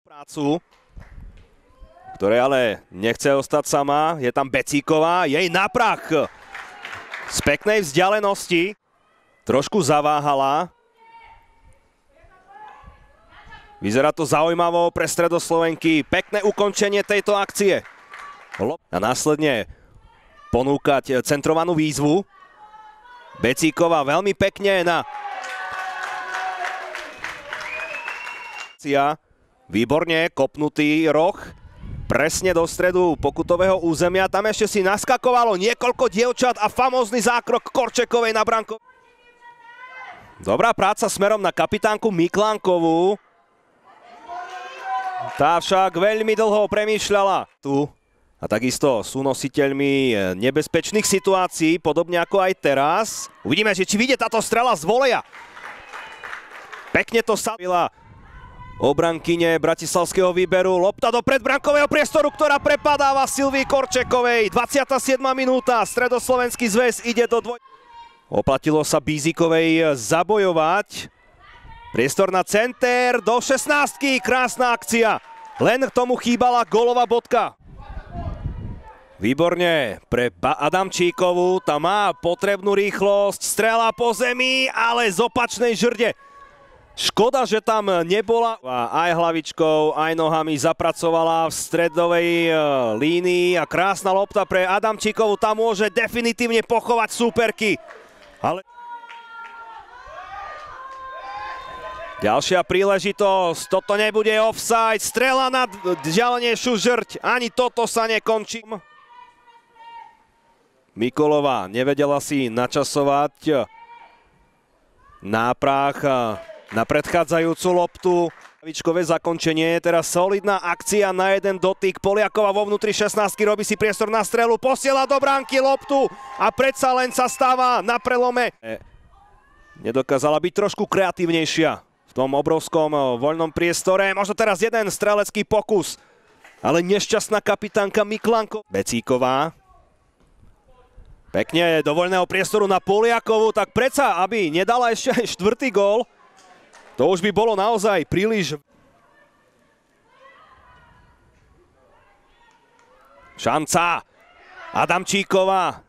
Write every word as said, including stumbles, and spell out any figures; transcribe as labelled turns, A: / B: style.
A: prácu, ktoré ale nechce ostať sama. Je tam Becíková, jej na prach z peknej vzdialenosti. Trošku zaváhala. Vyzerá to zaujímavo pre Stredoslovenky. Pekné ukončenie tejto akcie. A následne ponúkať centrovanú výzvu. Becíková veľmi pekne na... Výborne kopnutý roh. Presne do stredu pokutového územia. Tam ešte si naskakovalo niekoľko dievčat a famózny zákrok Korčekovej na branku. Dobrá práca smerom na kapitánku Miklánkovú. Tá však veľmi dlho premýšľala. Tu. A takisto sú nositeľmi nebezpečných situácií, podobne ako aj teraz. Uvidíme, že či vyjde táto strela z voleja. Pekne to savila obrankyne bratislavského výberu. Lopta do predbrankového priestoru, ktorá prepadáva Silvii Korčekovej. dvadsiata siedma minúta. Stredoslovenský zväz ide do dvoj... Oplatilo sa Bízikovej zabojovať. Priestor na center do šestnástky. Krásna akcia. Len k tomu chýbala gólová bodka. Výborne pre Adamčíkovú. Tá má potrebnú rýchlosť. Strela po zemi, ale z opačnej žrde. Škoda, že tam nebola. Aj hlavičkou, aj nohami zapracovala v stredovej línii. A krásna lopta pre Adamčíkovú. Tam môže definitívne pochovať súperky. Ale... Ďalšia príležitosť. Toto nebude offside. Strela na ďalnejšiu žrť. Ani toto sa nekončí. Mikulová nevedela si načasovať náprah na predchádzajúcu loptu. Hlavičkové zakončenie. Teraz solidná akcia na jeden dotyk. Poliaková vo vnútri šestnástky robí si priestor na strelu. Posiela do bránky loptu a predsa len sa stáva na prelome. Nedokázala byť trošku kreatívnejšia v tom obrovskom voľnom priestore. Možno teraz jeden strelecký pokus, ale nešťastná kapitánka Miklánko. Becíková. Pekne do voľného priestoru na Poliakovú, tak predsa, aby nedala ešte aj štvrtý gól. To už by bolo naozaj príliš. Šanca. Adamčíková.